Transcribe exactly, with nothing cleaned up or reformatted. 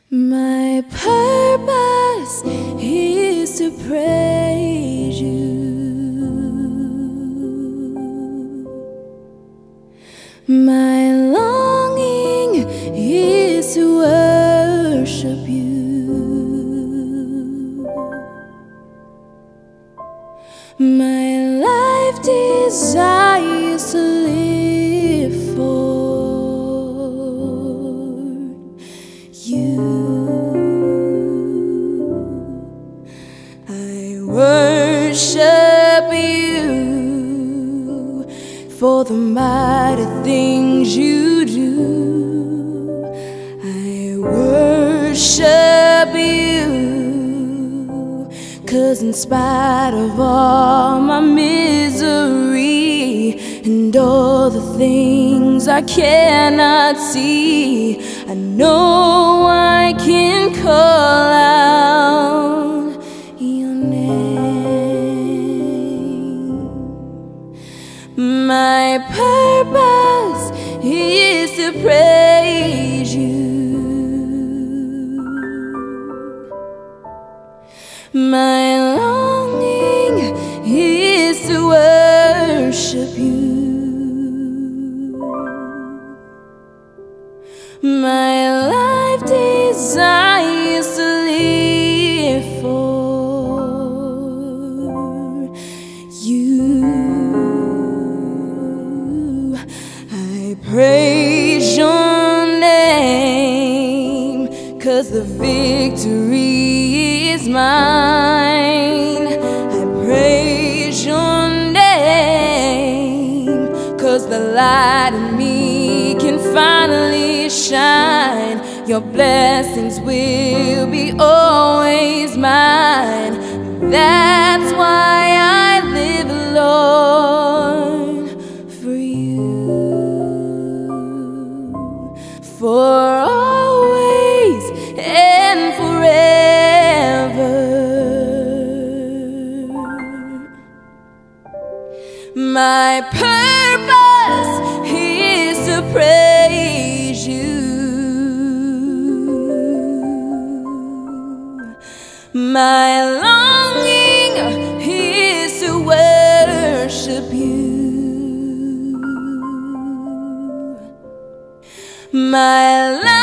My purpose is to praise you. My longing is to worship you. My life desires to live for you. I worship you for the mighty things you do. I worship you, 'cause in spite of all my misery and all the things I cannot see, I know I can call out your name. My purpose is to praise you. My longing is to worship you. My life desires to live for you. I praise your name, 'cause the victory is mine. I praise your name, 'cause the light in me can finally shine. Your blessings will be always mine. That's why I live, Lord, for you, for always and forever. My purpose is to praise you. My longing is to worship you. My